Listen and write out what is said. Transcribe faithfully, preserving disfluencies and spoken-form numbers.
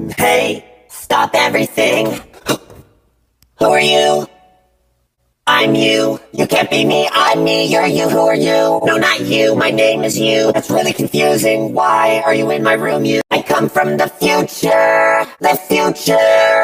Hey, stop everything. Who are you? I'm you. You can't be me, I'm me, you're you, who are you? No, not you, my name is you. That's really confusing. Why are you in my room, you? I come from the future, the future.